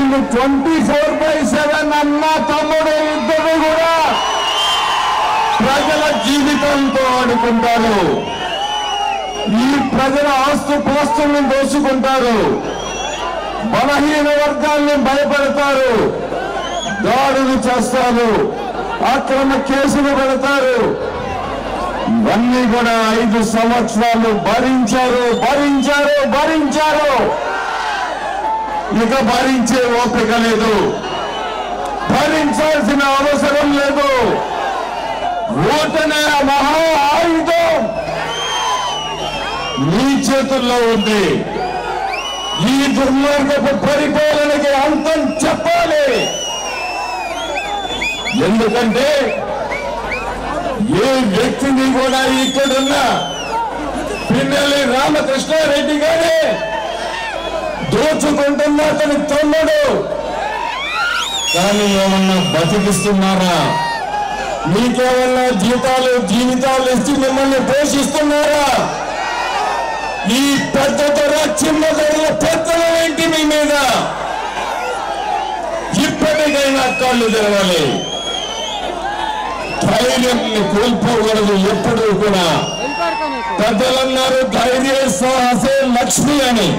వీళ్ళు 24/7 అన్న తమ్ముడు ఇద్దరు కూడా ప్రజల జీవితంతో ఆడుకుంటారు. ఈ ప్రజల ఆస్తుపాస్తులను దోచుకుంటారు. బలహీన వర్గాల్ని భయపెడతారు, దాడులు చేస్తారు, అక్రమ కేసులు పెడతారు. ఇవన్నీ కూడా 5 సంవత్సరాలు భరించారు. ఇక భరించే ఓపిక లేదు, భరించాల్సిన అవసరం లేదు. ఓటనే మహా ఆయుధం మీ చేతుల్లో ఉంది. ఈ దుర్మార్గపు పరిపాలనకి అంతం చెప్పాలి. ఎందుకంటే ఏ వ్యక్తిని కూడా ఇక్కడున్న పిన్నెల్లి రామకృష్ణారెడ్డి గారే దోచుకుంటున్న అతని తమ్ముడు. కానీ ఏమన్నా బతికిస్తున్నారా? మీకేమన్నా జీవితాలు ఇచ్చి మిమ్మల్ని పోషిస్తున్నారా? ఈ పెద్ద ధర చిన్న ధరల పెద్దలు ఏంటి మీ మీద? ఇప్పటికైనా కళ్ళు తెరవాలి. ధైర్యాన్ని కోల్పోకూడదు ఎప్పుడూ కూడా. పెద్దలన్నారు ధైర్య సాహసే లక్ష్మి అని.